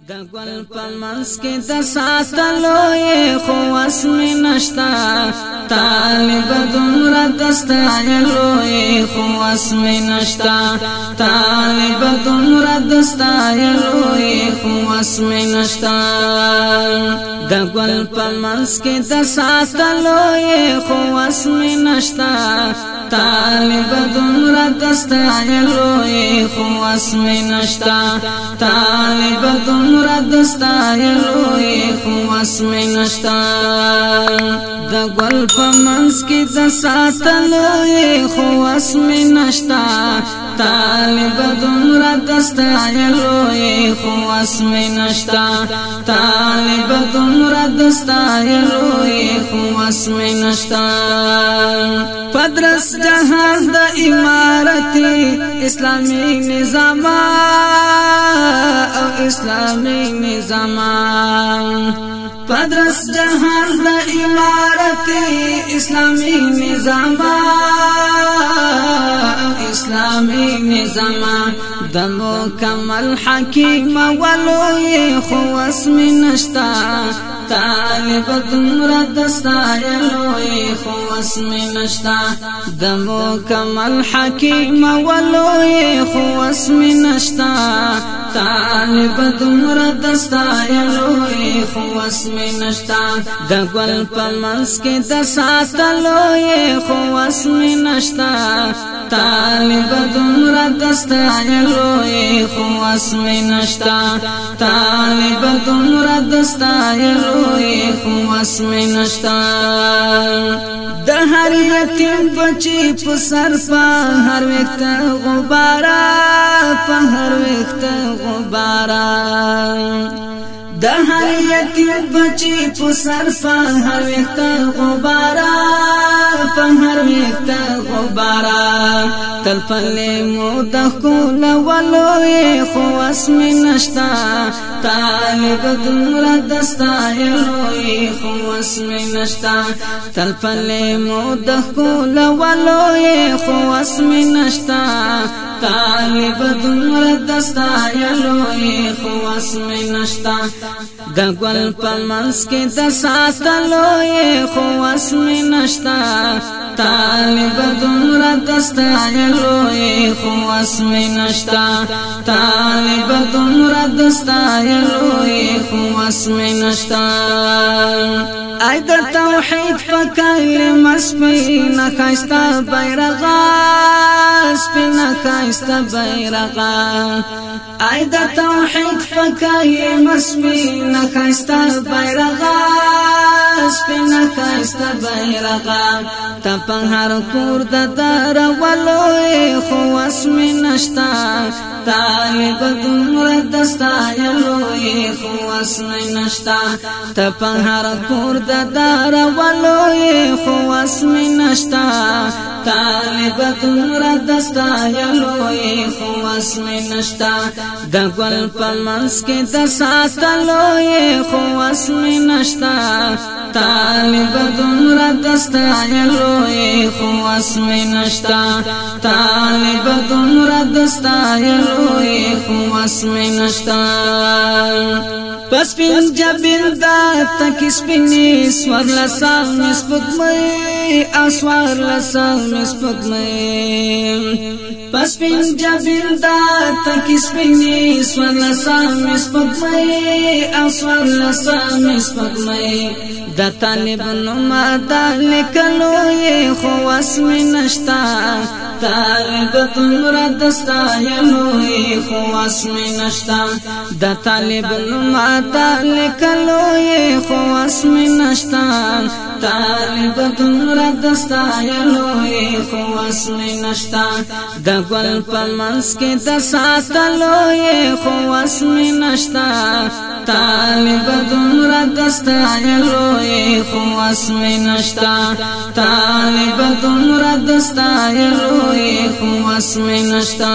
د ګل په منځ کې د ساتلو یې خو وس مې نشتا طالب دومره د ستایلو یې خو وس مې نشتا طالب دومره د ستایلو یې خو وس مې نشتا د ګل په منځ کې د ساتلو یې خو وس مې نشتا طالب دومره د ستایلو یې خو وس مې نشتا طالب دومره د ستایلو یې خو وس مې نشتا د ګل په منځ کې د ساتلو یې خو وس مې نشتا طالب دومره د ستایلو یې خو وس مې نشتا طالب دومره د ستایلو یې خو وس مې نشتا پدرس جهان د امارتي اسلامي نظام او اسلامي نظام پدرس جهان د امارتي اسلامي نظام او اسلامي نظام د مکمل حکیم ولوی خو وس مې نشتا طالب دومره د ستایلو یې خو وس مې نشتا د مکمل حکیم ولوی خو وس مې نشتا طالب دومره د ستایلو یې خو وس مې نشتا د ګل په منځ کې د ساتلو یې خو وس مې نشتا طالب دومره د ستایلو یې خو وس مې نشتا طالب دومره د ستایلو یې خو وس مې نشتا د هر یتیم بچی په سر په هر وخت غبارا په هر وخت غبارا د هر یتیم بچی په سر په هر وخت غبارا په هر وخت غبارا تل پلې مو د کول ولوي خو وس مې نشتا طالب دومره د ستایلو یې خو وس مې نشتا تل پلې مو د کول ولوي خو وس مې نشتا طالب دومره د ستایلو یې خو وس مې نشتا د ګل په منځ کې د ساتلو یې خو وس مې نشتا طالب دومره د ستایلو یې خو وس مې نشتا طالب دومره د ستایلو یې خو وس مې نشتا ای د توحید په کلمه سپینه ښایسته بیرغه سپینه ښایسته بیرغه ای د توحید په کلمه سپینه ښایسته بیرغه سپینه ښایسته بیرغه ته په هر کور د درولو خو وس مې نشتا طالب دومره د ستایلو یې خو وس مې نشتا ته په هر کور د درولو خو وس مې نشتا طالب دومره د ستایلو یې خو وس مې نشتا د ګل په منځ کې د ساتلو یې خو وس مې نشتا طالب دومره د ستایلو یې خو وس مې نشتا طالب دومره د ستایلو یې خو وس مې نشتا پس پین جبین دا تک سپینی سور لسان سپگمئی اسوار لسان سپگمئی پس پین جبین دا تک سپینی سور لسان سپگمئی اسوار لسان سپگمئی د طالب نوما دا لکلو یې خو وس مې نشتا طالب دومره د ستایلو یې خو وس مې نشتا د طالب نوما دا لکلو یې خو وس مې نشتا طالب دومره د ستایلو یې خو وس مې نشتا د ګل په منځ کې د ساتلو یې خو وس مې نشتا طالب دومره د ستایلو یې خو وس مې نشتا طالب دومره د ستایلو یې خو وس مې نشتا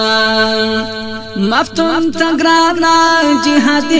مفتون تگرانا جهادی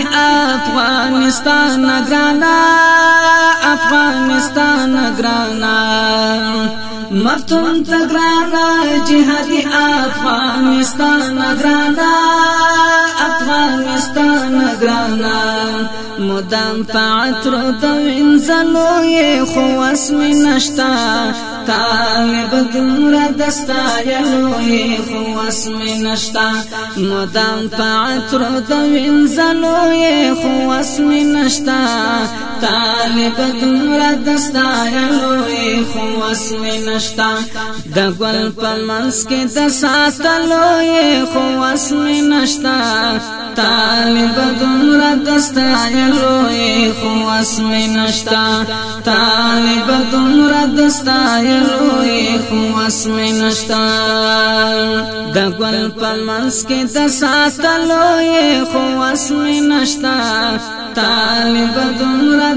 افغانستان گرانا افغانستان گرانا مفتون تگرانا جهادی افغانستان گرانا افغانستان گرانا مدام پعتر دوین زلوی خو اسمی نشتا طالب دمرا دستایلوی خو اسمی نشتا مدام پعتر دوین زلوی خو اسمی نشتا طالب دمرا دستایلوی خو اسمی نشتا د ګل په منځ کې د ساتلوی خو اسمی نشتا طالب دمرا دستایلوی خو اسمی نشتا طالب دمرا دستایلوی خو اسمی نشتا د ګل په منځ کې د ساتلوی خو اسمی نشتا طالب دمرا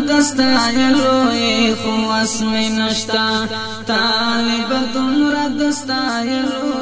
دستایلوی خو اسمی نشتا طالب دمرا دستایلوی